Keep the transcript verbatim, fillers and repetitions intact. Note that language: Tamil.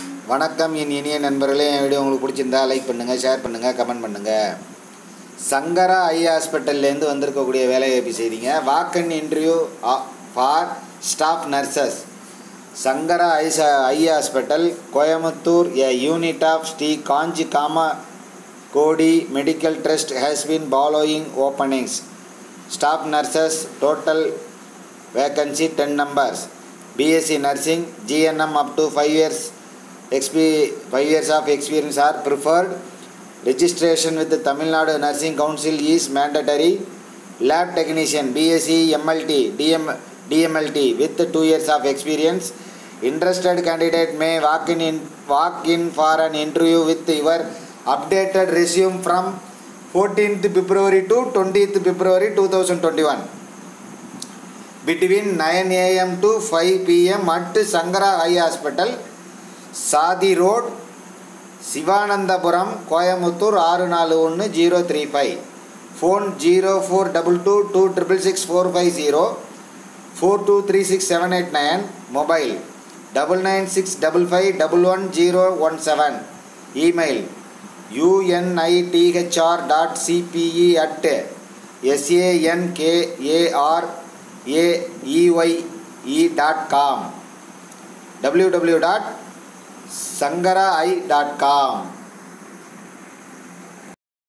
வணக்கம் என் இனிய நண்பர்களே, என் வீடியோ உங்களுக்கு பிடிச்சிருந்தா லைக் பண்ணுங்கள், ஷேர் பண்ணுங்கள், கமெண்ட் பண்ணுங்கள். சங்கரா ஐ ஹாஸ்பிட்டல்லேருந்து வந்திருக்கக்கூடிய வேலைவாய்ப்பு செய்திங்க. Walk in interview for staff nurses. Sankara eye eye hospital, Coimbatore, a unit of Sri Kanchi Kama Kodi Medical Trust has been following openings. Staff nurses, total vacancy ten numbers. B S c Nursing, G N M up to five years. X P five years of experience are preferred. Registration with the Tamil Nadu Nursing Council is mandatory. Lab Technician, B S c M L T, D M, D M L T with two years of experience. Interested candidate may walk in, in walk in for an interview with your updated resume from fourteenth February to twentieth February two thousand twenty-one between nine A M to five P M at Sangara Eye Hospital, Sadi Road, Sivanandapuram, Coimbatore six four one zero three five. Phone zero four two two two six six four five zero, four two three six seven eight nine. Mobile nine nine six five five one one zero one seven. Email unithr dot c p e at sankarae dot com, w w w dot sangara eye dot com.